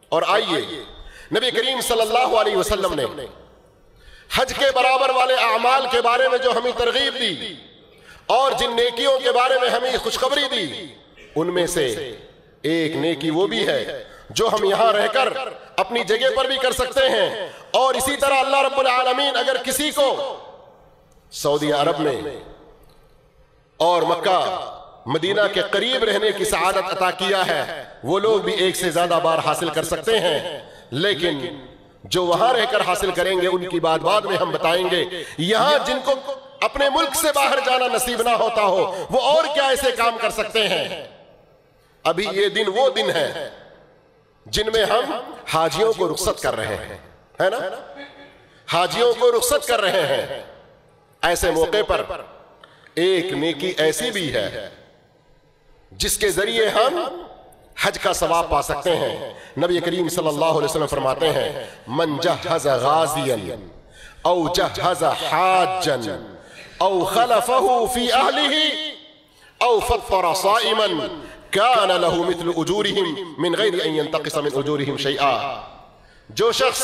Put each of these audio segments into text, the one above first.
اور آئیے نبی کریم صلی اللہ علیہ وسلم نے حج کے برابر والے اعمال کے بارے میں جو ہمیں ترغیب دی اور جن نیکیوں کے بارے میں ہمیں خوشخبری دی، ان میں سے ایک نیکی وہ بھی ہے جو ہم یہاں رہ کر اپنی جگہ پر بھی کر سکتے ہیں، اور اسی طرح اللہ رب العالمین اگر کسی کو سعودی عرب میں اور مکہ مدینہ کے قریب رہنے کی سعادت عطا کیا ہے، وہ لوگ بھی ایک سے زیادہ بار حاصل کر سکتے ہیں، لیکن جو وہاں رہ کر حاصل کریں گے ان کی بات بعد میں ہم بتائیں گے۔ یہاں جن کو اپنے ملک سے باہر جانا نصیب نہ ہوتا ہو وہ اور کیا ایسے کام کر سکتے ہیں۔ ابھی یہ دن وہ دن ہے جن میں ہم حاجیوں کو رخصت کر رہے ہیں، ہے نا، حاجیوں کو رخصت کر رہے ہیں۔ ایسے موقع پر ایک نیکی ایسی بھی ہے جس کے ذریعے ہم حج کا ثواب پا سکتے ہیں۔ نبی کریم صلی اللہ علیہ وسلم فرماتے ہیں من جہز غازیا او جہز حاجا او خلفہ فی اہلہ او فطر صائما کان لہ مثل اجورہم من غیر ان ینتقص من اجورہم شیئا۔ جو شخص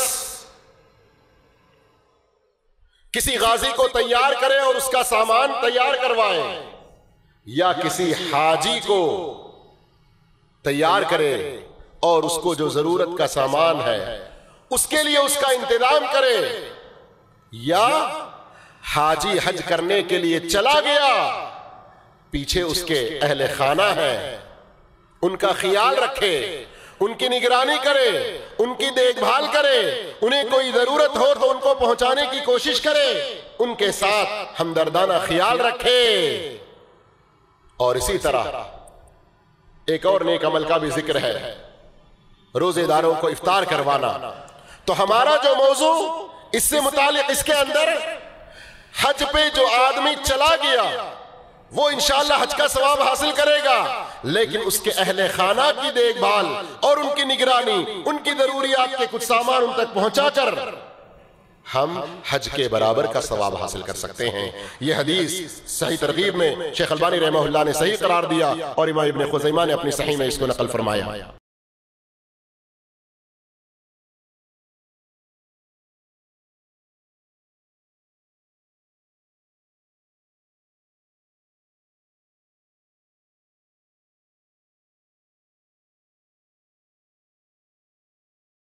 کسی غازی کو تیار کرے اور اس کا سامان تیار کروائے، یا کسی حاجی کو تیار کرے اور اس کو جو ضرورت کا سامان ہے اس کے لیے اس کا انتظام کرے، یا حاجی حج کرنے کے لیے چلا گیا، پیچھے اس کے اہل خانہ ہیں، ان کا خیال رکھے، ان کی نگرانی کرے، ان کی دیکھ بھال کرے، انہیں کوئی ضرورت ہو تو ان کو پہنچانے کی کوشش کرے، ان کے ساتھ ہمدردانہ خیال رکھے۔ اور اسی طرح ایک اور نیک عمل کا بھی ذکر ہے، روزے داروں کو افطار کروانا۔ تو ہمارا جو موضوع اس سے متعلق، اس کے اندر حج پہ جو آدمی چلا گیا وہ انشاءاللہ حج کا ثواب حاصل کرے گا، لیکن اس کے اہل خانہ کی دیکھ بھال اور ان کی نگرانی، ان کی ضروریات کے کچھ سامان ان تک پہنچا کر ہم حج کے برابر کا ثواب حاصل کر سکتے ہیں۔ یہ حدیث صحیح ترغیب میں شیخ البانی رحمہ اللہ نے صحیح قرار دیا، اور امام ابن خزیمہ نے اپنی صحیح میں اس کو نقل فرمایا۔